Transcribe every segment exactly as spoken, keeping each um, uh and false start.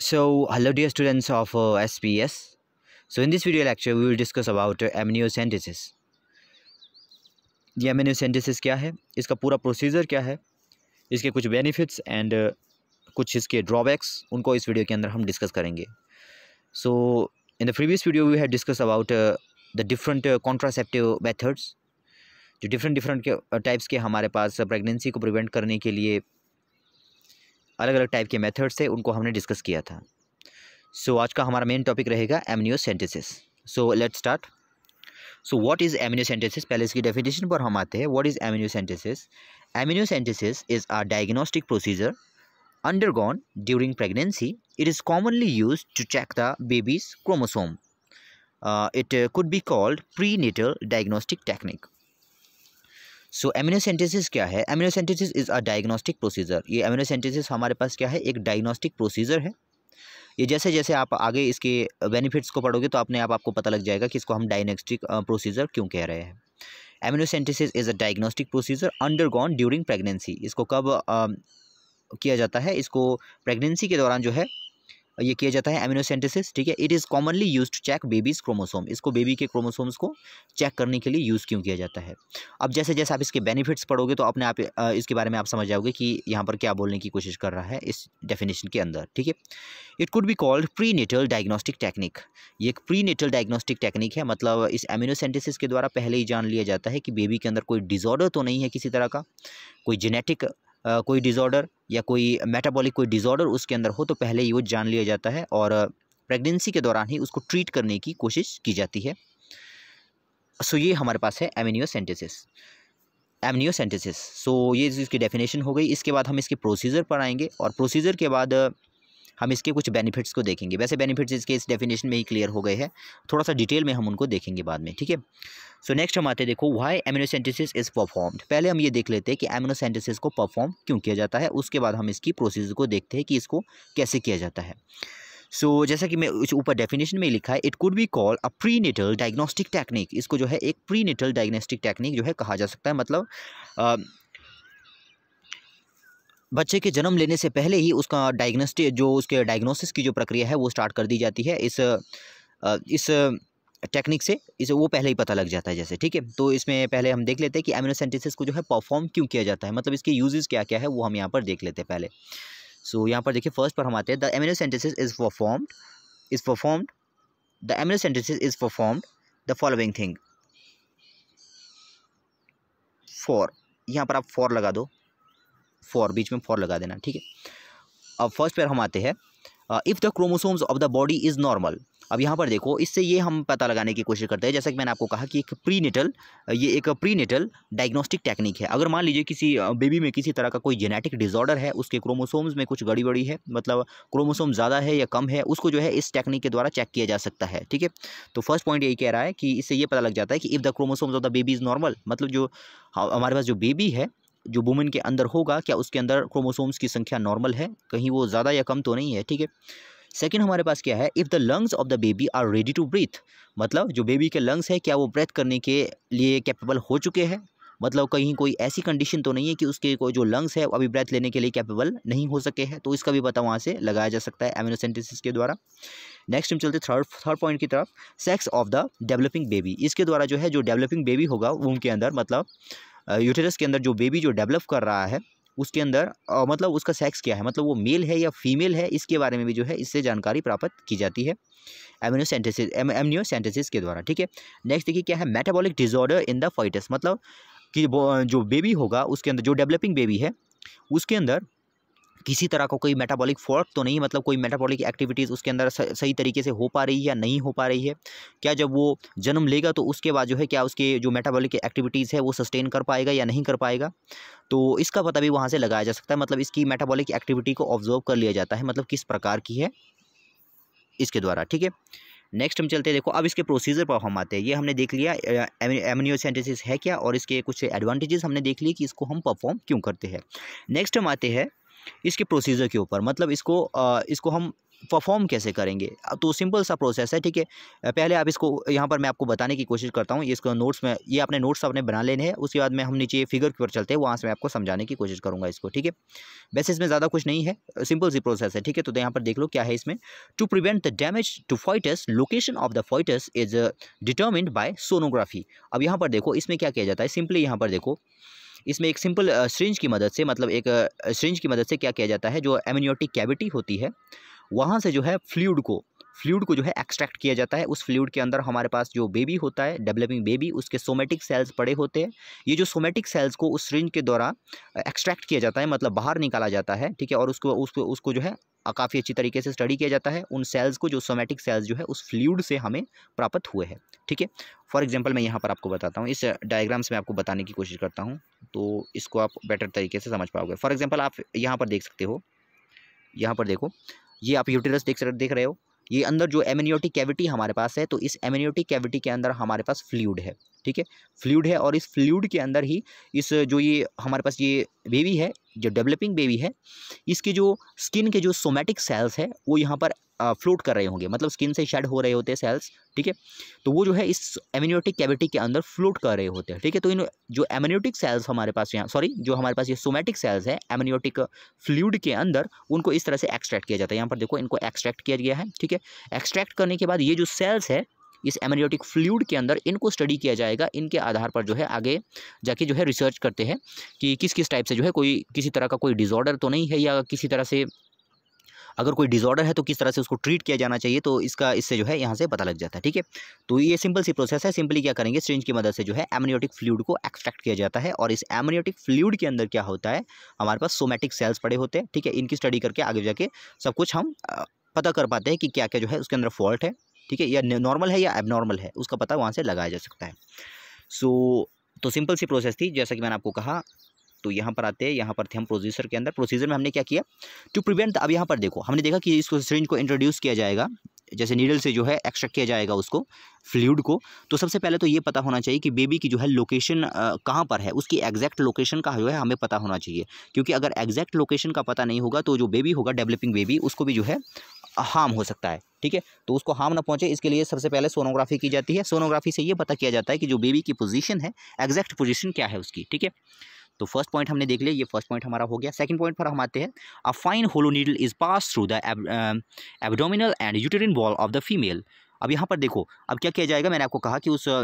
So, hello dear students of uh, S P S. So, in this video lecture, we will discuss about uh, amniocentesis. ये amniocentesis क्या है, इसका पूरा procedure क्या है, इसके कुछ बेनिफिट्स एंड कुछ इसके ड्रॉबैक्स, उनको इस वीडियो के अंदर हम डिस्कस करेंगे. So, in the previous video, we had discussed about uh, the different uh, contraceptive methods. जो डिफरेंट डिफरेंट के टाइप्स के हमारे पास प्रेगनेंसी को प्रिवेंट करने के लिए अलग अलग टाइप के मेथड्स थे, उनको हमने डिस्कस किया था. सो so, आज का हमारा मेन टॉपिक रहेगा amniocentesis. So let's start. So what is amniocentesis, पहले इसकी डेफिनेशन पर हम आते हैं. What is amniocentesis? Amniocentesis is a diagnostic procedure undergone during pregnancy. It is commonly used to check the baby's chromosome. Uh, it uh, could be called prenatal diagnostic technique. So so, amniocentesis क्या है? Amniocentesis is a diagnostic procedure. ये amniocentesis हमारे पास क्या है? एक diagnostic procedure है. ये जैसे जैसे आप आगे इसके बेनिफिट्स को पढ़ोगे तो अपने आप आपको पता लग जाएगा कि इसको हम डायग्नोस्टिक प्रोसीजर क्यों कह रहे हैं. Amniocentesis is a diagnostic procedure undergone during pregnancy. इसको कब आ, किया जाता है? इसको प्रेगनेंसी के दौरान जो है ये किया जाता है एमनियोसेंटेसिस. ठीक है. It is commonly use to check babies chromosome. इसको बेबी के क्रोमोसोम्स को चेक करने के लिए यूज़ क्यों किया जाता है. अब जैसे जैसे आप इसके बेनिफिट्स पढ़ोगे तो अपने आप इसके बारे में आप समझ जाओगे कि यहाँ पर क्या बोलने की कोशिश कर रहा है इस डेफिनेशन के अंदर. ठीक है. It could be called prenatal diagnostic technique. ये एक प्रीनेटल डायग्नोस्टिक टेक्निक है. मतलब इस एमनियोसेंटेसिस के द्वारा पहले ही जान लिया जाता है कि बेबी के अंदर कोई डिसऑर्डर तो नहीं है किसी तरह का, कोई जेनेटिक Uh, कोई डिज़ॉर्डर या कोई मेटाबॉलिक कोई डिज़ॉर्डर उसके अंदर हो तो पहले ही वो जान लिया जाता है और प्रेगनेंसी के दौरान ही उसको ट्रीट करने की कोशिश की जाती है. सो so, ये हमारे पास है एमनियोसेंटेसिस. एमनियोसेंटेसिस सो ये इसकी डेफिनेशन हो गई. इसके बाद हम इसके प्रोसीजर पर आएंगे और प्रोसीजर के बाद हम इसके कुछ बेनिफिट्स को देखेंगे. वैसे बेनिफिट्स इसके इस डेफिनेशन में ही क्लियर हो गए हैं, थोड़ा सा डिटेल में हम उनको देखेंगे बाद में. ठीक है. सो नेक्स्ट हम आते हैं, देखो व्हाई एमनियोसेंटेसिस इज़ परफॉर्म्ड. पहले हम ये देख लेते हैं कि एमनियोसेंटेसिस को परफॉर्म क्यों किया जाता है. उसके बाद हम इसकी प्रोसीजर को देखते हैं कि इसको कैसे किया जाता है. सो so, जैसा कि मैं ऊपर डेफिनेशन में लिखा है, it could be called a prenatal diagnostic technique. इसको जो है एक प्रीनेटल डायग्नोस्टिक टेक्निक जो है कहा जा सकता है. मतलब आ, बच्चे के जन्म लेने से पहले ही उसका डायग्नोस्टिक जो उसके डायग्नोसिस की जो प्रक्रिया है वो स्टार्ट कर दी जाती है. इस इस टेक्निक से इसे वो पहले ही पता लग जाता है जैसे. ठीक है. तो इसमें पहले हम देख लेते हैं कि एमनियोसेंटेसिस को जो है परफॉर्म क्यों किया जाता है, मतलब इसके यूजेस क्या क्या है वो हम यहाँ पर देख लेते हैं पहले. सो so, यहाँ पर देखिए फर्स्ट पर हम आते हैं. The amniocentesis is performed is performed the amniocentesis is performed the following thing. For, यहाँ पर आप फॉर लगा दो, फॉर बीच में फॉर लगा देना. ठीक है. अब फर्स्ट पर हम आते हैं, if the chromosomes of the body is normal. अब यहाँ पर देखो, इससे ये हम पता लगाने की कोशिश करते हैं, जैसा कि मैंने आपको कहा कि एक प्रीनेटल ये एक प्रीनेटल डायग्नोस्टिक टेक्निक है. अगर मान लीजिए किसी बेबी में किसी तरह का कोई जेनेटिक डिसऑर्डर है, उसके क्रोमोसोम्स में कुछ गड़बड़ी है, मतलब क्रोमोसोम ज़्यादा है या कम है, उसको जो है इस टेक्निक के द्वारा चेक किया जा सकता है. ठीक है. तो फर्स्ट पॉइंट यही कह रहा है कि इससे ये पता लग जाता है कि if the chromosomes of the baby is normal, मतलब जो हमारे पास जो बेबी है जो वुमेन के अंदर होगा, क्या उसके अंदर क्रोमोसोम्स की संख्या नॉर्मल है, कहीं वो ज़्यादा या कम तो नहीं है. ठीक है. सेकेंड हमारे पास क्या है, if the lungs of the baby are ready to breathe. मतलब जो बेबी के लंग्स है क्या वो ब्रेथ करने के लिए कैपेबल हो चुके हैं, मतलब कहीं कोई ऐसी कंडीशन तो नहीं है कि उसके कोई जो लंग्स है अभी ब्रेथ लेने के लिए कैपेबल नहीं हो सके हैं. तो इसका भी पता वहाँ से लगाया जा सकता है एमनियोसेंटेसिस के द्वारा. नेक्स्ट हम चलते थर्ड थर्ड पॉइंट की तरफ, sex of the developing baby. इसके द्वारा जो है जो डेवलपिंग बेबी होगा वूम के अंदर, मतलब यूटेरस के अंदर जो बेबी जो डेवलप कर रहा है उसके अंदर आ, मतलब उसका सेक्स क्या है, मतलब वो मेल है या फीमेल है, इसके बारे में भी जो है इससे जानकारी प्राप्त की जाती है एमनियोसेंटेसिस एमनियोसेंटेसिस के द्वारा. ठीक है. नेक्स्ट देखिए क्या है, metabolic disorder in the foetus. मतलब कि जो बेबी होगा उसके अंदर जो डेवलपिंग बेबी है उसके अंदर किसी तरह का कोई मेटाबॉलिक फॉल्ट तो नहीं, मतलब कोई मेटाबॉलिक एक्टिविटीज़ उसके अंदर सही तरीके से हो पा रही है या नहीं हो पा रही है. क्या जब वो जन्म लेगा तो उसके बाद जो है क्या उसके जो मेटाबॉलिक एक्टिविटीज़ है वो सस्टेन कर पाएगा या नहीं कर पाएगा. तो इसका पता भी वहाँ से लगाया जा सकता है. मतलब इसकी मेटाबॉलिक एक्टिविटी को ऑब्जर्व कर लिया जाता है, मतलब किस प्रकार की है इसके द्वारा. ठीक है. नेक्स्ट हम चलते हैं, देखो अब इसके प्रोसीजर पर हम आते हैं. ये हमने देख लिया एमनियोसेंटेसिस है क्या और इसके कुछ एडवांटेजेस हमने देख लिए कि इसको हम परफॉर्म क्यों करते हैं. नेक्स्ट हम आते हैं इसके प्रोसीजर के ऊपर. मतलब इसको आ, इसको हम परफॉर्म कैसे करेंगे। तो सिंपल सा प्रोसेस है, ठीक है। पहले आप इसको यहाँ पर मैं आपको बताने की कोशिश करता हूँ, इसको नोट्स में, ये अपने नोट्स अपने बना लेने हैं, उसके बाद में हम नीचे फिगर की ओर चलते हैं, वहाँ से मैं आपको समझाने की कोशिश करूँगा इसको, ठीक है। वैसे इसमें ज़्यादा कुछ नहीं है, सिंपल सी प्रोसेस है, ठीक है। तो यहाँ पर देख लो क्या है इसमें। To prevent the damage to foetus, location of the foetus is determined by sonography. अब यहाँ पर देखो इसमें क्या किया जाता है, सिंपली यहाँ पर देखो, इसमें एक सिंपल सिरिंज की मदद से, मतलब एक सिरिंज की मदद से क्या किया जाता है, जो एमनियोटिक कैविटी होती है वहाँ से जो है फ्लूइड को फ्लूइड को जो है एक्सट्रैक्ट किया जाता है। उस फ्लूइड के अंदर हमारे पास जो बेबी होता है, डेवलपिंग बेबी, उसके सोमेटिक सेल्स पड़े होते हैं। ये जो सोमेटिक सेल्स को उस सिरिंज के द्वारा एक्सट्रैक्ट किया जाता है, मतलब बाहर निकाला जाता है, ठीक है। और उसको उसको उसको जो है काफ़ी अच्छी तरीके से स्टडी किया जाता है उन सेल्स को, जो सोमेटिक सेल्स जो है उस फ्लूइड से हमें प्राप्त हुए हैं, ठीक है। फॉर एग्जांपल मैं यहाँ पर आपको बताता हूँ, इस डायग्राम से मैं आपको बताने की कोशिश करता हूँ, तो इसको आप बेटर तरीके से समझ पाओगे। फॉर एग्जांपल आप यहाँ पर देख सकते हो, यहाँ पर देखो, ये आप यूटेरस देख देख रहे हो, ये अंदर जो एमनियोटिक कैविटी हमारे पास है, तो इस एमनियोटिक कैविटी के अंदर हमारे पास फ्लूइड है, ठीक है। फ्लूइड है और इस फ्लूइड के अंदर ही इस जो ये हमारे पास ये बेबी है, जो डेवलपिंग बेबी है, इसके जो स्किन के जो सोमेटिक सेल्स है वो यहाँ पर फ्लोट कर रहे होंगे, मतलब स्किन से शेड हो रहे होते हैं सेल्स, ठीक है। तो वो जो है इस एमनियोटिक कैविटी के अंदर फ्लोट कर रहे होते हैं, ठीक है। तो इन जो एमनियोटिक सेल्स हमारे पास यहाँ, सॉरी जो हमारे पास ये सोमेटिक सेल्स है एमनियोटिक फ्लूइड के अंदर, उनको इस तरह से एक्सट्रैक्ट किया जाता है। यहाँ पर देखो इनको एक्सट्रैक्ट किया गया है, ठीक है। एक्सट्रैक्ट करने के बाद ये जो सेल्स है इस एमनियोटिक फ्लूइड के अंदर, इनको स्टडी किया जाएगा। इनके आधार पर जो है आगे जाके जो है रिसर्च करते हैं कि किस किस टाइप से जो है कोई किसी तरह का कोई डिसऑर्डर तो नहीं है, या किसी तरह से अगर कोई डिसऑर्डर है तो किस तरह से उसको ट्रीट किया जाना चाहिए, तो इसका इससे जो है यहाँ से पता लग जाता है, ठीक है। तो ये सिंपल सी प्रोसेस है। सिंपली क्या करेंगे, सिरिंज की मदद से जो है एमनियोटिक फ्लूइड को एक्सट्रैक्ट किया जाता है, और इस एमनियोटिक फ्लूइड के अंदर क्या होता है, हमारे पास सोमेटिक सेल्स पड़े होते हैं, ठीक है। इनकी स्टडी करके आगे जाके सब कुछ हम पता कर पाते हैं कि क्या क्या जो है उसके अंदर फॉल्ट है, ठीक है, या नॉर्मल है या एबनॉर्मल है, उसका पता वहाँ से लगाया जा सकता है। सो तो सिंपल सी प्रोसेस थी, जैसा कि मैंने आपको कहा। तो यहाँ पर आते हैं, यहाँ पर थे हम प्रोसीजर के अंदर। प्रोसीजर में हमने क्या किया, टू प्रिवेंट, अब यहाँ पर देखो हमने देखा कि इसको सिरिंज को इंट्रोड्यूस किया जाएगा, जैसे नीडल से जो है एक्सट्रैक्ट किया जाएगा उसको फ्लूइड को। तो सबसे पहले तो ये पता होना चाहिए कि बेबी की जो है लोकेशन कहाँ पर है, उसकी एग्जैक्ट लोकेशन का जो है हमें पता होना चाहिए, क्योंकि अगर एग्जैक्ट लोकेशन का पता नहीं होगा तो जो बेबी होगा, डेवलपिंग बेबी, उसको भी जो है हार्म हो सकता है, ठीक है। तो उसको हार्म ना पहुंचे, इसके लिए सबसे पहले सोनोग्राफी की जाती है। सोनोग्राफी से ये पता किया जाता है कि जो बेबी की पोजीशन है, एग्जैक्ट पोजीशन क्या है उसकी, ठीक है। तो फर्स्ट पॉइंट हमने देख लिया, ये फर्स्ट पॉइंट हमारा हो गया। सेकंड पॉइंट पर हम आते हैं, a fine hollow needle is pass through the abdominal and uterine wall of the female. अब यहाँ पर देखो, अब क्या किया जाएगा, मैंने आपको कहा कि उस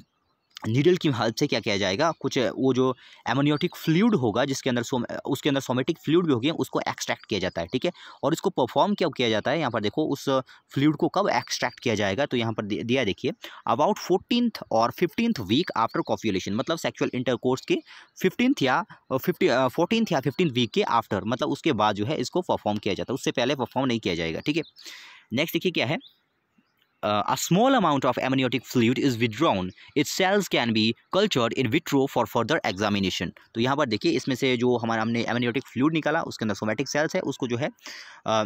नीडल की हेल्प से क्या किया जाएगा, कुछ वो जो एमनियोटिक फ्लूइड होगा जिसके अंदर सो उसके अंदर सोमेटिक फ्लूइड भी होगी, उसको एक्सट्रैक्ट किया जाता है, ठीक है। और इसको परफॉर्म क्या किया जाता है, यहाँ पर देखो उस फ्लूइड को कब एक्सट्रैक्ट किया जाएगा, तो यहाँ पर दिया देखिए, अबाउट फोर्टीन्थ और फिफ्टींथ वीक आफ्टर कॉफ्यूलेशन, मतलब सेक्सुअल इंटरकोर्स के फिफ्टींथ या फिफ्टी फोर्टीन्थ या फिफ्टींथ वीक के आफ्टर, मतलब उसके बाद जो है इसको परफॉर्म किया जाता है, उससे पहले परफॉर्म नहीं किया जाएगा, ठीक है। नेक्स्ट देखिए क्या है, Uh, a small amount of amniotic fluid is withdrawn. Its cells can be cultured in vitro for further examination. तो यहाँ पर देखिए, इसमें से जो हमारा हमने amniotic fluid निकाला, उसके अंदर सोमेटिक सेल्स है, उसको जो है uh,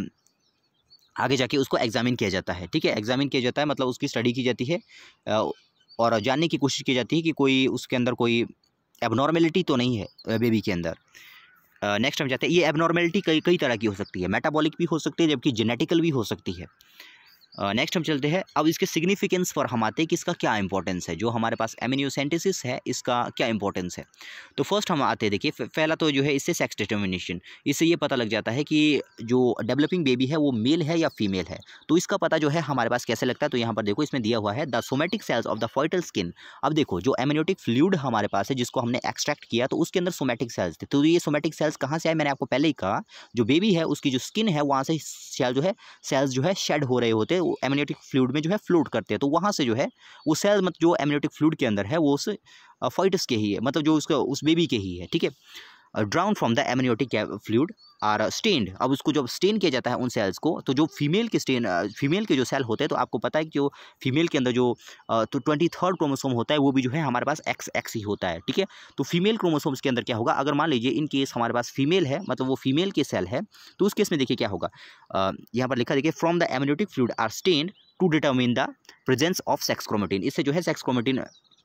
आगे जाके उसको एग्जामिन किया जाता है, ठीक है। एग्जामिन किया जाता है मतलब उसकी स्टडी की जाती है, uh, और जानने की कोशिश की जाती है कि कोई उसके अंदर कोई एबनॉर्मेलिटी तो नहीं है बेबी के अंदर। नेक्स्ट uh, हम जाते हैं, ये एबनॉर्मेलिटी कई कई तरह की हो सकती है, मेटाबॉलिक भी हो सकती है, जबकि जेनेटिकल भी हो सकती है। नेक्स्ट uh, हम चलते हैं, अब इसके सिग्निफिकेंस पर हम आते हैं कि इसका क्या इंपॉर्टेंस है, जो हमारे पास एमिनियोसेंटेसिस है इसका क्या इंपॉर्टेंस है। तो फर्स्ट हम आते हैं, देखिए पहला तो जो है इससे सेक्स डिटर्मिनेशन, इससे ये पता लग जाता है कि जो डेवलपिंग बेबी है वो मेल है या फीमेल है। तो इसका पता जो है हमारे पास कैसे लगता है, तो यहाँ पर देखो इसमें दिया हुआ है the somatic cells of the fertile skin. अब देखो जो एमिनियोटिक फ्लूइड हमारे पास है जिसको हमने एक्सट्रैक्ट किया, तो उसके अंदर सोमेटिक सेल्स थे। तो ये सोमेटिक सेल्स कहाँ से आए, मैंने आपको पहले ही कहा, जो बेबी है उसकी जो स्किन है वहाँ से सेल जो है सेल्स जो है शेड हो रहे होते हैं, एमनियोटिक फ्लूइड में जो है फ्लोट करते हैं। तो वहाँ से जो है वो सेल मतलब जो एमनियोटिक फ्लूइड के अंदर है वो उस फाइटस के ही है, मतलब जो उसका उस बेबी के ही है, ठीक है। Drawn from the amniotic fluid are stained. अब उसको जब स्टेन किया जाता है उन सेल्स को, तो जो फीमेल के स्टेन फीमेल के जो सेल होते हैं, तो आपको पता है कि जो फीमेल के अंदर जो तो ट्वेंटी थर्ड क्रोमोसोम होता है वो भी जो है हमारे पास एक्स एक्स ही होता है, ठीक है। तो फीमेल क्रोमोसोम्स के अंदर क्या होगा, अगर मान लीजिए इन केस हमारे पास फीमेल है, मतलब वो फीमेल के सेल है, तो उस केस में देखिए क्या होगा, यहाँ पर लिखा देखिए, from the amniotic fluid are stained to determine the presence of sex chromatin. इससे जो है सेक्स क्रोमेटिन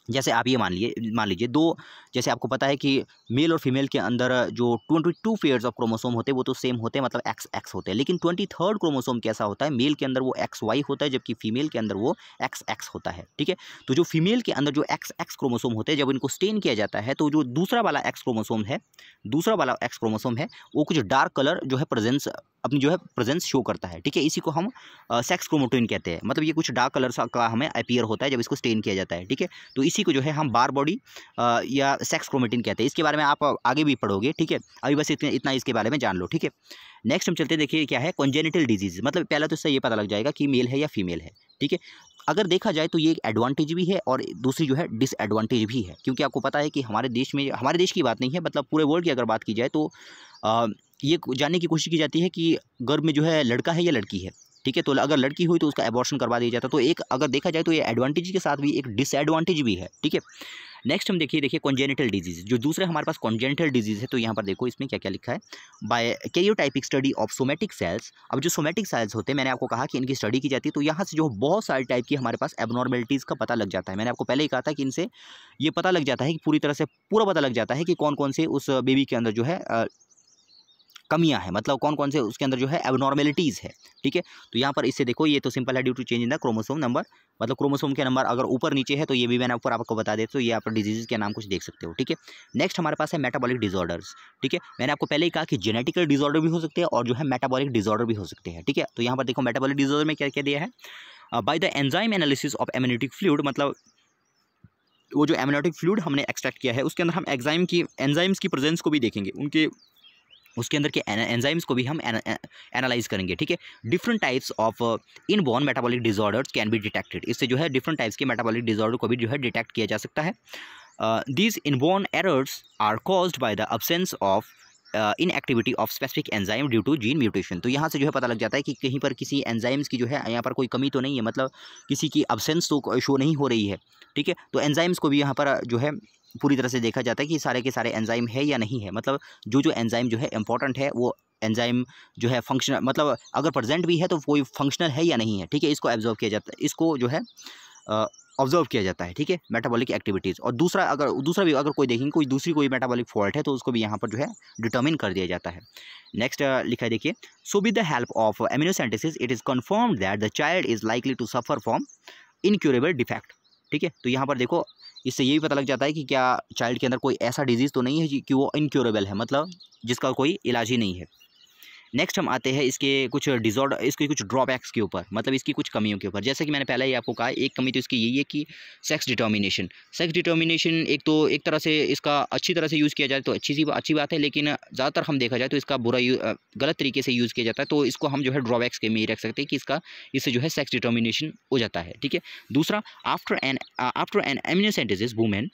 जैसे आप ये मान लिए मान लीजिए दो, जैसे आपको पता है कि मेल और फीमेल के अंदर जो twenty two pairs of chromosome होते हैं वो तो सेम होते हैं, मतलब एक्स एक्स होते हैं, लेकिन ट्वेंटी थर्ड क्रोमोसोम कैसा होता है, मेल के अंदर वो एक्स वाई होता है जबकि फीमेल के अंदर वो एक्स एक्स होता है। ठीक है, तो जो फीमेल के अंदर जो एक्स एक्स क्रोमोसोम होते हैं जब इनको स्टेन किया जाता है तो जो दूसरा वाला एक्स क्रोमोसोम है दूसरा वाला एक्स क्रोमोसोम है वो कुछ डार्क कलर जो है प्रेजेंस अपनी जो है प्रेजेंस शो करता है। ठीक है, इसी को हम सेक्स क्रोमोटोन कहते हैं, मतलब ये कुछ डार्क कलर का हमें अपीयर होता है जब इसको स्टेन किया जाता है। ठीक है, तो इसी को जो है हम बार बॉडी या सेक्स क्रोमेटिन कहते हैं। इसके बारे में आप आगे भी पढ़ोगे। ठीक है, अभी बस इतना इतना इसके बारे में जान लो। ठीक है, नेक्स्ट हम चलते देखिए क्या है कॉन्जेनिटल डिजीज, मतलब पहला तो इससे ये पता लग जाएगा कि मेल है या फीमेल है। ठीक है, अगर देखा जाए तो ये एक एडवांटेज भी है और दूसरी जो है डिसएडवांटेज भी है, क्योंकि आपको पता है कि हमारे देश में, हमारे देश की बात नहीं है, मतलब पूरे वर्ल्ड की अगर बात की जाए तो आ, ये जानने की कोशिश की जाती है कि गर्भ में जो है लड़का है या लड़की है। ठीक है, तो अगर लड़की हुई तो उसका एबॉर्शन करवा दिया जाता है। तो एक अगर देखा जाए तो ये एडवांटेज के साथ भी एक डिसएडवांटेज भी है। ठीक है, नेक्स्ट हम देखिए देखिए कॉन्जेनिटल डिजीज, जो दूसरे हमारे पास कॉन्जेनिटल डिजीज है, तो यहाँ पर देखो इसमें क्या क्या लिखा है, by karyotypic study of somatic cells. अब जो सोमेटिक सेल्स होते हैं मैंने आपको कहा कि इनकी स्टडी की जाती है, तो यहाँ से जो बहुत सारे टाइप की हमारे पास एबनॉर्मेलिटीज़ का पता लग जाता है। मैंने आपको पहले ही कहा था कि इनसे ये पता लग जाता है कि पूरी तरह से पूरा पता लग जाता है कि कौन कौन से उस बेबी के अंदर जो है कमियां हैं, मतलब कौन कौन से उसके अंदर जो है एबनॉर्मेलिटीज़ है। ठीक है, तो यहाँ पर इससे देखो ये तो सिंपल है, due to change in the chromosome number, मतलब क्रोमोसोम के नंबर अगर ऊपर नीचे है तो ये भी मैंने ऊपर आपको बता दे, तो ये आप डिजीज़ के नाम कुछ देख सकते हो। ठीक है, नेक्स्ट हमारे पास है मेटाबॉलिक डिसऑर्डर्स। ठीक है, मैंने आपको पहले ही कहा कि जेनेटिकल डिसऑर्डर भी हो सकते हैं और जो है मेटाबॉलिक डिसऑर्डर भी हो सकते हैं। ठीक है, तो यहाँ पर देखो मेटाबॉलिक डिसऑर्डर में क्या क्या दिया है, by the enzyme analysis of amniotic fluid, मतलब वो जो एमनियोटिक फ्लूइड हमने एक्सट्रैक्ट किया है उसके अंदर हम एंजाइम की एंजाइम्स की प्रेजेंस को भी देखेंगे, उनके उसके अंदर के एंजाइम्स को भी हम एनालाइज करेंगे। ठीक है, different types of inborn metabolic disorders can be detected, इससे जो है डिफरेंट टाइप्स के मेटाबॉलिक डिसऑर्डर को भी जो है डिटेक्ट किया जा सकता है। These inborn errors are caused by the absence of in activity of specific enzyme due to gene mutation. तो यहाँ से जो है पता लग जाता है कि कहीं पर किसी एंजाइम्स की जो है यहाँ पर कोई कमी तो नहीं है, मतलब किसी की अब्सेंस तो शो नहीं हो रही है। ठीक है, तो एंजाइम्स को भी यहाँ पर जो है पूरी तरह से देखा जाता है कि सारे के सारे एंजाइम है या नहीं है, मतलब जो जो एंजाइम जो है इंपॉर्टेंट है वो एंजाइम जो है फंक्शनल, मतलब अगर प्रेजेंट भी है तो कोई फंक्शनल है या नहीं है। ठीक है, इसको ऑब्जर्व किया जाता है, इसको जो है ऑब्जर्व किया जाता है। ठीक है, मेटाबॉलिक एक्टिविटीज़। और दूसरा अगर दूसरा भी अगर कोई देखेंगे कोई दूसरी कोई मेटाबॉलिक फॉल्ट है तो उसको भी यहाँ पर जो है डिटर्मिन कर दिया जाता है। नेक्स्ट लिखा है देखिए, so with the help of amniocentesis it is confirmed that the child is likely to suffer from incurable defect. ठीक है, तो यहाँ पर देखो इससे ये भी पता लग जाता है कि क्या चाइल्ड के अंदर कोई ऐसा डिजीज़ तो नहीं है कि वो इनक्यूरेबल है, मतलब जिसका कोई इलाज ही नहीं है। नेक्स्ट हम आते हैं इसके कुछ डिसऑर्डर, इसके कुछ ड्रॉबैक्स के ऊपर, मतलब इसकी कुछ कमियों के ऊपर। जैसे कि मैंने पहले ही आपको कहा एक कमी तो इसकी यही है कि सेक्स डिटर्मिनेशन सेक्स डिटर्मिनेशन एक तो एक तरह से इसका अच्छी तरह से यूज़ किया जाए तो अच्छी सी अच्छी बात है, लेकिन ज़्यादातर हम देखा जाए तो इसका बुरा गलत तरीके से यूज़ किया जाता है, तो इसको हम जो है ड्रॉबैक्स के में ही रख सकते हैं कि इसका इससे जो है सेक्स डिटर्मिनेशन हो जाता है। ठीक है, दूसरा after an after an amniocentesis women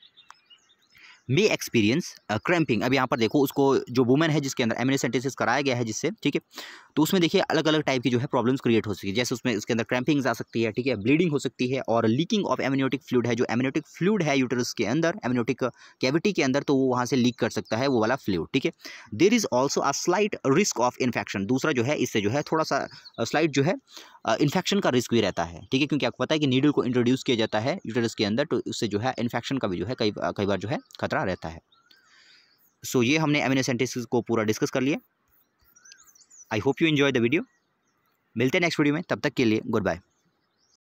may experience cramping. अब यहाँ पर देखो उसको जो वुमेन है जिसके अंदर एमिनोसिंथेसिस कराया गया है जिससे, ठीक है, तो उसमें देखिए अलग अलग टाइप की जो है प्रॉब्लम्स क्रिएट हो सकती है, जैसे उसमें उसके अंदर क्रैम्पिंग्स आ सकती है। ठीक है, ब्लीडिंग हो सकती है और लीकिंग ऑफ एमनियोटिक फ्लूइड है, जो एमनियोटिक फ्लूइड है यूटरस के अंदर, एमनियोटिक कैविटी के अंदर, तो वो वहाँ से लीक कर सकता है वो वाला फ्लूइड। ठीक है, there is also a slight risk of infection. दूसरा जो है इससे जो है थोड़ा सा स्लाइट जो है इन्फेक्शन का रिस्क भी रहता है। ठीक है, क्योंकि आपको पता है कि नीडल को इंट्रोड्यूस किया जाता है यूटरस के अंदर, तो उससे जो है इन्फेक्शन का भी जो है कई कई बार जो है खतरा रहता है। सो so, ये हमने एमिनोसिंथेसिस को पूरा डिस्कस कर लिया। I hope you enjoy the video. मिलते हैं नेक्स्ट वीडियो में, तब तक के लिए गुड बाय।